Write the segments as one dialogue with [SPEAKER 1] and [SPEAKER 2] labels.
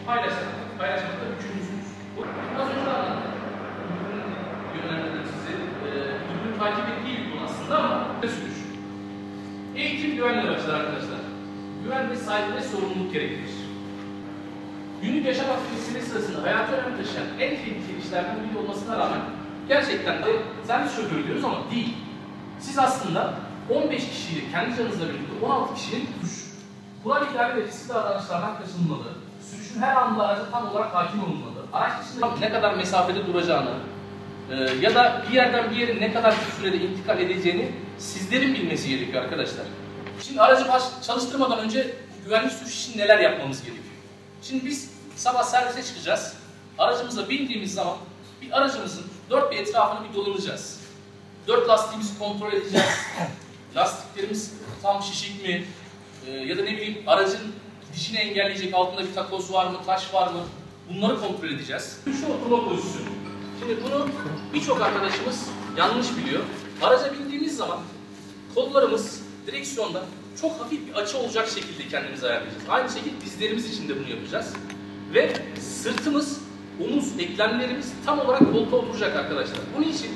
[SPEAKER 1] Paylaşmakta yükümlüsünüz. Az önce anlattım. Yönlendirdim sizi. Dürbün takip ettiği bir konu aslında ama sürüş. Eğitim güvenle başlar arkadaşlar. Güven ve saygı ve sorumluluk gerektirir. Günlük yaşam aktivitesi sırasında hayatı önem taşıyan en tehlikeli işlerden biri olmasına rağmen gerçekten de servis şoförü diyoruz ama değil. Siz aslında 15 kişiyi kendi canınızla birlikte 16 kişinin kural ihlali ve riskli davranışlardan kaçınılmalı. Sürüşün her anında araca tam olarak hakim olunmalı. Araç dışında ne kadar mesafede duracağını ya da bir yerden bir yere ne kadar sürede intikal edeceğini sizlerin bilmesi gerekiyor arkadaşlar. Şimdi aracı çalıştırmadan önce güvenli sürüş için neler yapmamız gerekiyor? Şimdi biz sabah servise çıkacağız. Aracımıza bindiğimiz zaman bir aracımızın dört bir etrafını bir dolanacağız. Dört lastiğimizi kontrol edeceğiz. Lastiklerimiz tam şişik mi? Ya da ne bileyim aracın gidişini engelleyecek altında bir takoz var mı, taş var mı? Bunları kontrol edeceğiz. Şu oturma pozisyonu. Şimdi bunu birçok arkadaşımız yanlış biliyor. Araca bindiğimiz zaman kollarımız direksiyonda çok hafif bir açı olacak şekilde kendimizi ayarlayacağız. Aynı şekilde dizlerimiz için de bunu yapacağız. Ve sırtımız, omuz, eklemlerimiz tam olarak koltuğa oturacak arkadaşlar. Bunun için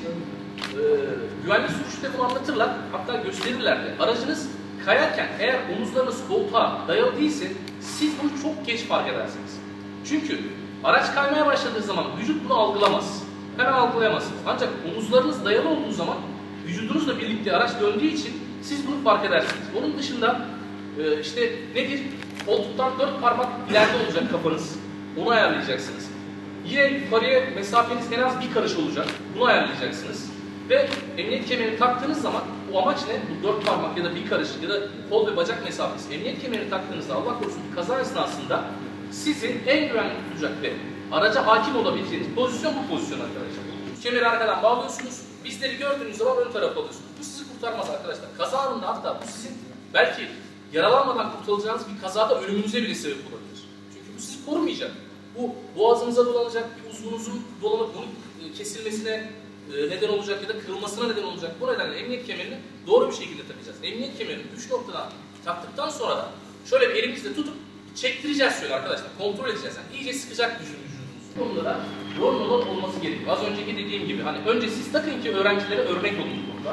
[SPEAKER 1] güvenli sürüşte bunu anlatırlar, hatta gösterirler de. Aracınız kayarken eğer omuzlarınız koltuğa dayalı değilse siz bunu çok geç fark edersiniz. Çünkü araç kaymaya başladığı zaman vücut bunu algılamaz. Hemen algılayamazsınız. Ancak omuzlarınız dayalı olduğu zaman vücudunuzla birlikte araç döndüğü için siz bunu fark edersiniz. Onun dışında işte nedir? Koltuktan 4 parmak ileride olacak kafanız. Onu ayarlayacaksınız. Yine yukarıya mesafeniz en az bir karış olacak. Bunu ayarlayacaksınız. Ve emniyet kemerini taktığınız zaman bu amaç ne? Bu 4 parmak ya da bir karış ya da kol ve bacak mesafesi. Emniyet kemerini taktığınızda Allah korusun kaza esnasında sizi en güvenli tutacak ve araca hakim olabileceğiniz pozisyon bu pozisyon arkadaşlar. Kemeri arkadan bağlıyorsunuz. Bizleri gördüğünüz zaman ön tarafa alıyorsunuz. Bu sizi kurtarmaz arkadaşlar. Kaza anında hatta bu sizin belki yaralanmadan kurtulacağınız bir kazada ölümünüze bile sebep olabilir. Çünkü bu sizi korumayacak. Bu boğazınıza dolanacak, bir uzvunuzun dolanıp bunun kesilmesine neden olacak ya da kırılmasına neden olacak. Bu nedenle emniyet kemerini doğru bir şekilde takacağız. Emniyet kemerini 3 noktadan taktıktan sonra da şöyle bir elimizle tutup çektireceğiz şöyle arkadaşlar. Kontrol edeceğiz. Yani iyice sıkacak vücudumuzu. Bu konuda da rol model olması gerekiyor. Az önceki dediğim gibi hani önce siz takın ki öğrencilere örnek olun bu konuda.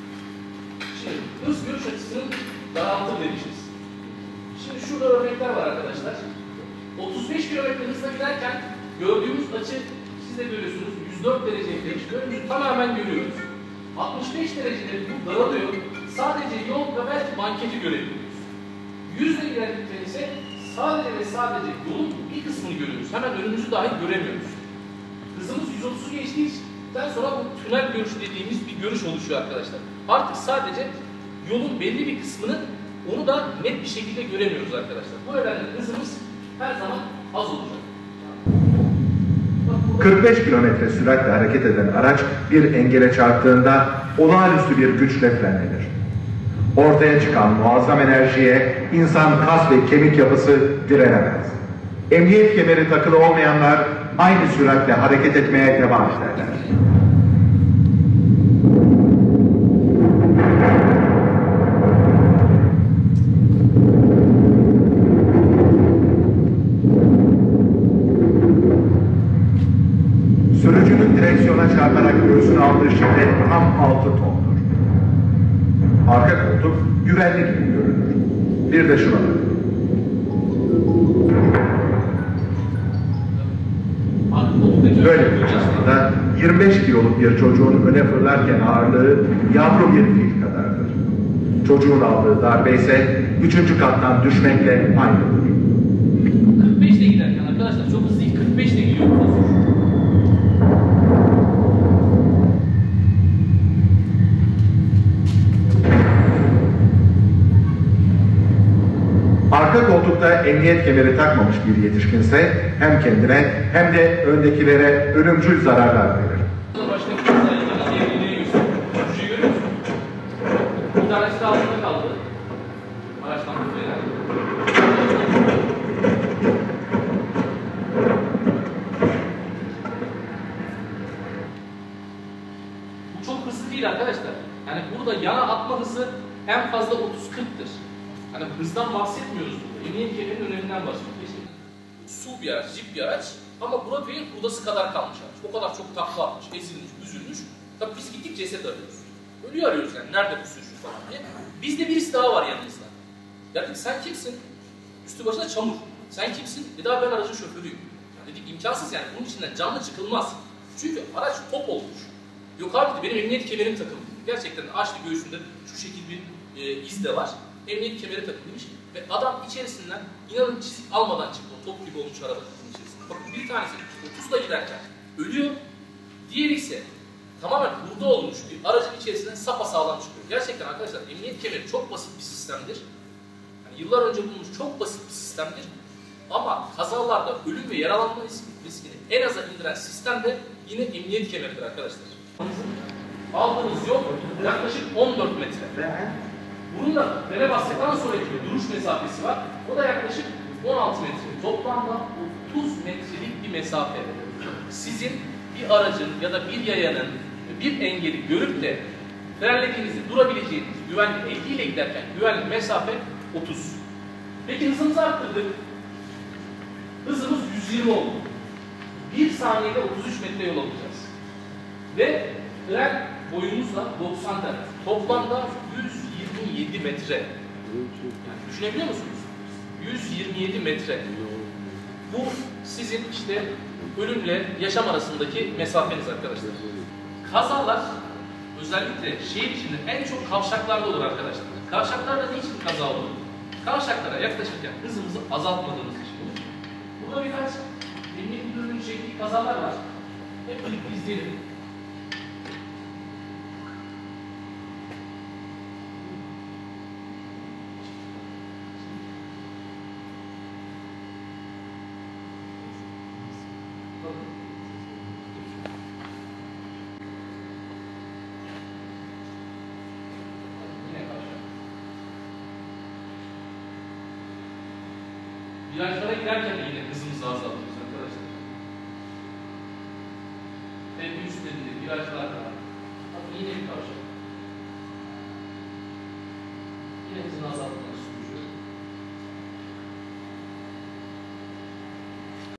[SPEAKER 1] Şimdi hız görüş açısının daraltım demişiz. Şimdi şurada örnekler var arkadaşlar. 35 km hızla giderken gördüğümüz açı siz de görüyorsunuz 104 dereceye değişiyor. Tamamen görüyoruz. 65 derecede bu daralıyor. Sadece yol ve belki banketi görebiliyoruz. 100 ilerledikçe ise sadece ve sadece yolun bir kısmını görüyoruz. Hemen önümüzü dahi göremiyoruz. Hızımız 130'u geçtikten sonra bu tünel görüş dediğimiz bir görüş oluşuyor arkadaşlar. Artık sadece yolun belli bir kısmını onu da net bir şekilde göremiyoruz arkadaşlar. Bu nedenle hızımız her zaman az olacak.
[SPEAKER 2] 45 kilometre süratle hareket eden araç bir engele çarptığında olağanüstü bir güçle frenlenir. Ortaya çıkan muazzam enerjiye insan kas ve kemik yapısı direnemez. Emniyet kemeri takılı olmayanlar aynı süratle hareket etmeye devam ederler. Sürücünün direksiyona çarparak göğsüne aldığı şiddet tam 6 tondur. Arka koltuk güvenli gibi görünür. Bir de şuna bakın. Böyle bir uçakta 25 kiloluk bir çocuğun öne fırlarken ağırlığı yavru bir fil kadardır. Çocuğun aldığı darbe ise 3. kattan düşmekle aynıdır.
[SPEAKER 1] 45 ile giderken arkadaşlar çok hızlı değil, 45 ile gidiyor.
[SPEAKER 2] Arka koltukta emniyet kemeri takmamış bir yetişkinse hem kendine hem de öndekilere ölümcül zararlar verir.
[SPEAKER 1] Bir tanesi de altında kaldı. Araçtan kurtularak. Bu çok hızlı değil arkadaşlar. Yani burada yana atma hızı en fazla 30-40'tır. Hani hızdan bahsetmiyoruz burada. Emniyet kemerinin öneminden bahsediyoruz. SUV bir araç, jip bir araç ama Broadway'in hurdası kadar kalmış araç. O kadar çok takla atmış, ezilmiş, üzülmüş. Tabii biz gittik ceset arıyoruz. Ölüyü arıyoruz yani, nerede bu sürücü falan diye. Bizde birisi daha var yanımızda. Dedik sen kimsin? Üstü başına çamur. Sen kimsin? Daha ben aracın şoförüyüm. Yani dedik imkansız yani, bunun içinden canlı çıkılmaz. Çünkü araç top olmuş. Yok abi benim emniyet kemerim takıldı. Gerçekten açtı göğsünde şu şekil bir iz de var. Emniyet kemeri takılmış ve adam içerisinden inanın çizik almadan çıktı. O top gibi olmuş arabanın içerisinden. Bakın bir tanesi 30'da giderken ölüyor. Diğeri ise tamamen hurda olmuş bir aracın içerisinden sapasağlam çıkıyor. Gerçekten arkadaşlar emniyet kemeri çok basit bir sistemdir. Yani yıllar önce bulunmuş çok basit bir sistemdir. Ama kazalarda ölüm ve yaralanma riskini en aza indiren sistem de yine emniyet kemeridir arkadaşlar. Aldığınız yol yaklaşık 14 metre. Bunun da frene bastıktan sonraki duruş mesafesi var. O da yaklaşık 16 metre. Toplamda 30 metrelik bir mesafe. Sizin bir aracın ya da bir yayanın bir engeli görüp de frenlediğinizde durabileceğiniz güvenli 50 ile giderken güvenli mesafe 30. Peki hızımızı arttırdık. Hızımız 120 oldu. 1 saniyede 33 metre yol alacağız. Ve fren boyumuzla 90 tane. Toplamda 127 metre. Yani düşünebiliyor musunuz? 127 metre. Bu sizin işte ölümle yaşam arasındaki mesafeniz arkadaşlar. Kazalar özellikle şehir içinde en çok kavşaklarda olur arkadaşlar. Kavşaklarda niçin kaza olur? Kavşaklara yaklaşırken hızımızı azaltmadığımız için olur. Burada birkaç emniyet müdürlüğünün çektiği kazalar var. Hep birlikte izleyelim. Virajlara girerken de yine hızımızı azaltıyoruz arkadaşlar. Ve üstlerinde virajlar var. Bakın yine bir kavşak. Yine hızını azaltıyoruz.